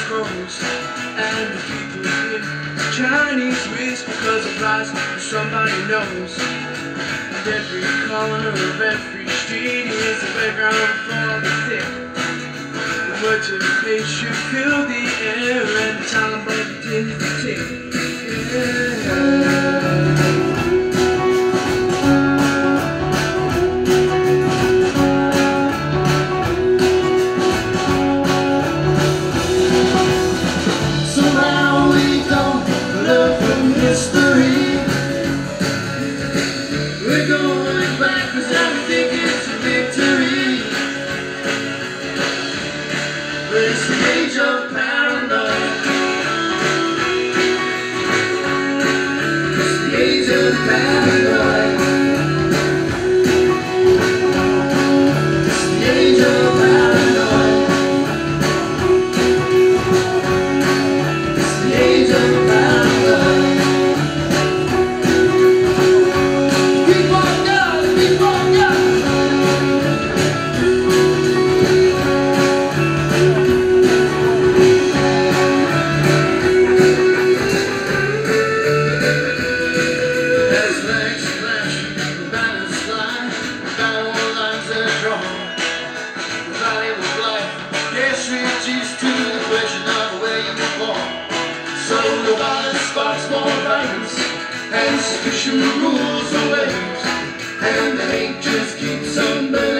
grows, and the people hear Chinese whisk because it rises from somebody knows. And every corner of every street is a playground for the thick. The words of patient fill the air, and the time bomb begins to tick. We're going back 'cause everything is a victory. But it's the age of paranoia. It's the age of paranoia. It's the age of paranoia. It's the age of paranoia. Reduced to the question of where you were born. So the violence sparks more violence, and suspicion rules the waves, and the hate just keeps on burning.